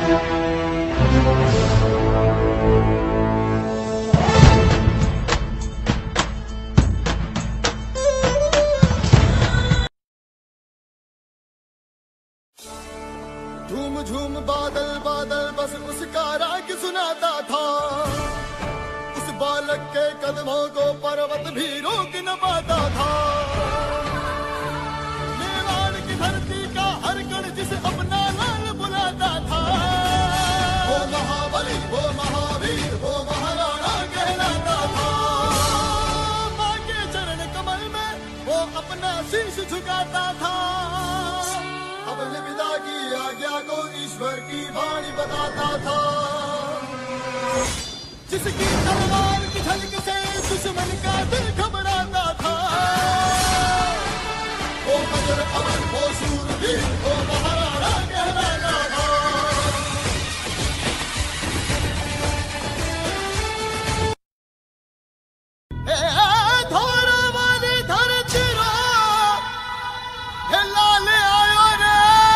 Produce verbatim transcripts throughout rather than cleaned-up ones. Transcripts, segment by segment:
झूम झूम बादल बादल बस उसका राग सुनाता था। उस बालक के कदमों को पर्वत भी रोक न पाता था। मेवाड़ की धरती का हर कण जिसे अपना लाल बुलाता था। वो महाबली, वो महावीर, वो महाराणा कहलाता था। माँ के चरण कमल में वो अपना शीश झुकाता था। अपने पिता की आज्ञा को ईश्वर की वाणी बताता था। जिसकी तलवार की झलक से दुश्मन का दिल घबराता था। वो बजर अमर, वो शूरवीर, वो महाराणा कहलाता था। धोरा वाली धरती रो, हे लाल आयो रे।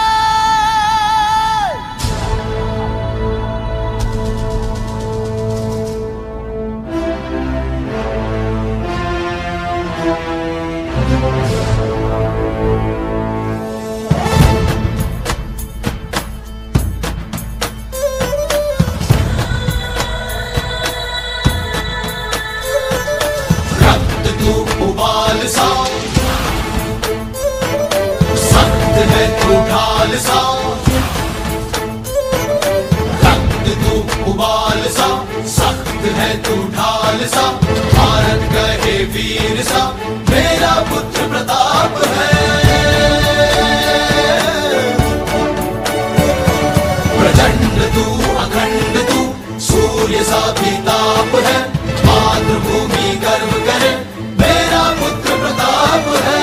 सा सख्त है तू ढाल सा, रक्त तू उबाल सा, सख्त है तू ढाल सा। भारत कहे वीर सा, मेरा पुत्र प्रताप है। प्रचंड तू अखंड तू, सूर्य सा भी ताप है। मातृभूमि गर्व करे, मेरा पुत्र प्रताप है।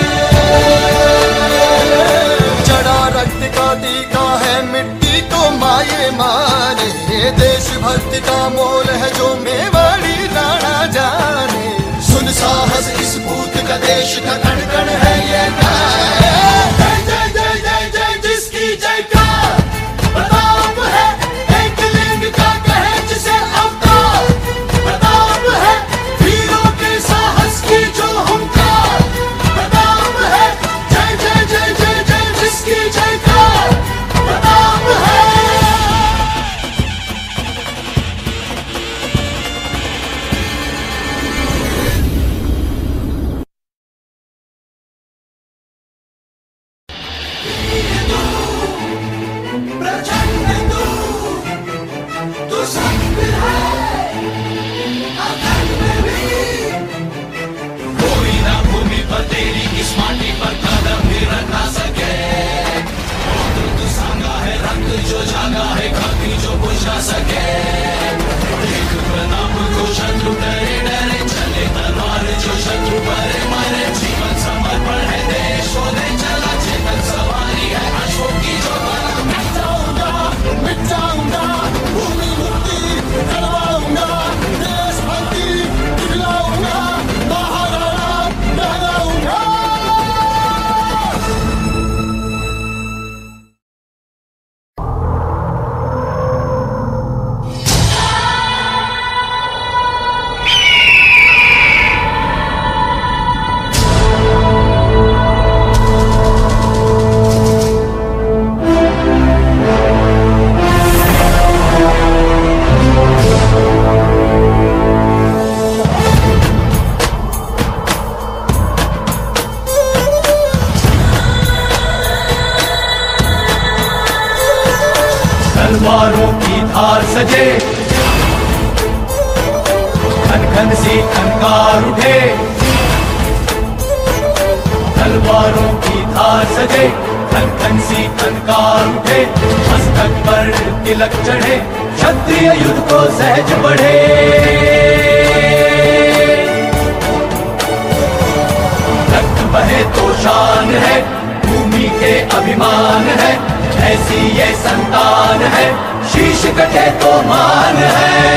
जड़ा रक्त का टीका है, मिट्टी को माये माने। देशभक्ति का मोल है जो मेवाड़ी राणा जाने। सुन साहस इस पूत का, देश का कण कण है ये गाय। जय जय जय जय जय जिसकी जयकार प्रताप है। एक लिंग का कहे जिसे अवतार प्रताप है। वीरों के साहस की जो हुंकार प्रताप है। जय जय जय जय जय जिसकी जयकार प्रताप है। प्रचंड तू, तू सख्त है अखंड भी। कोई ना भूमि पर तेरी इस माटी पर कदम भी रखा सके। तू तो सांगा है रंग जो जागा है, खाकी जो बुझा सके। एक प्रताप को शत्रु डरे डरे, चले तलवार जो शत्रु परे मरे। जीवन समर्पण है देश को दे चला, चेतन सवारी है अश्वों की जो बला। मिट जाऊंगा, मिट जाऊंगा, भूमि मुक्ति करवाऊंगा। देशभक्ति दिखलाऊंगा, महाराणा कहलाऊंगा। तलवारों की धार सजे, खन खन सी खनकार उठे। तलवारों की धार सजे, खन खन सी खनकार उठे। मस्तक पर तिलक चढ़े, क्षत्रिय युद्ध को सहज बढ़े। रक्त बहे तो शान है, भूमि के अभिमान है। ऐसी ये संतान है, शीश कटे तो मान है।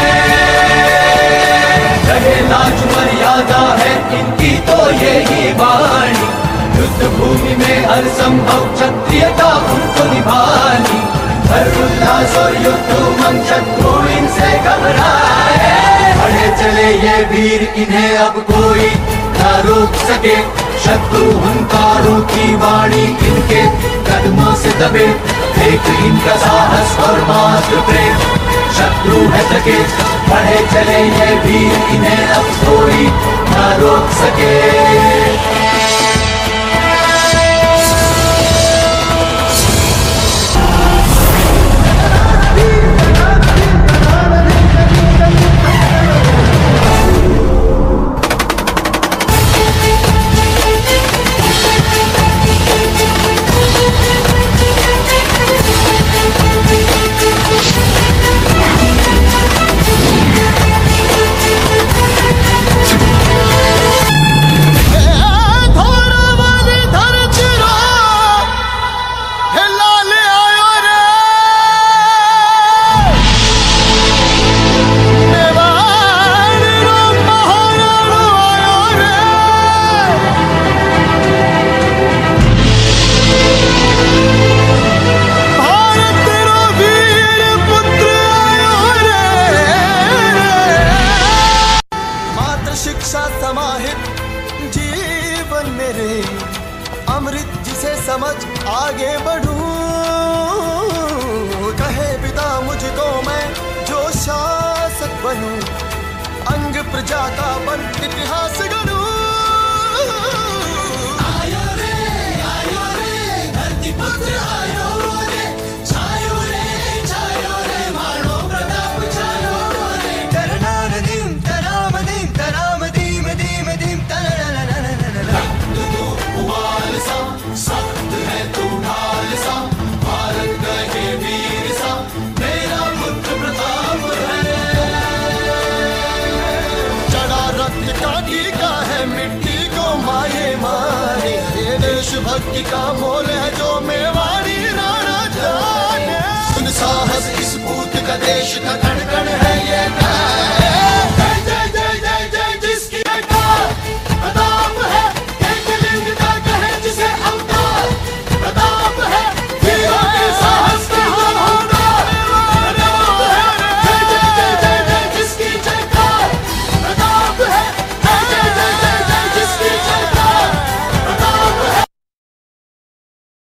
रहे लाज मर्यादा है इनकी तो ये ही वाणी। युद्ध भूमि में हर संभव क्षत्रियता उनको निभानी। उल्लास और युद्ध उमंग शत्रु इनसे घबराए। बढ़े चले ये वीर इन्हें अब कोई न रोक सके। शत्रु हुंकारों की वाणी इनके कदमों से दबे। देख इनका साहस और मात्र प्रेम शत्रु है सके। बढ़े चले ये वीर इन्हें अब कोई न रोक सके। जीवन मेरे अमृत जिसे समझ आगे बढ़ूं। कहे पिता मुझको मैं जो शासक बनूं। अंग प्रजा का बन इतिहास गढ़ूं। आयो रे आयो रे धरती पुत्र आयो रे। छायो रे छायो रे मानो प्रताप छायो रे। तरनार दीम तराम दीम तराम दीम दीम दीम सख्त है तू ढाल सा। भारत कहे वीर सा मेरा पुत्र प्रताप है। चढ़ा रत्न का टीका है मिट्टी को माये मारे। ये देशभक्ति का मोल है जो मेवाड़ी राणा जाने। सुन साहस इस पूत का देश का धड़कन है ये।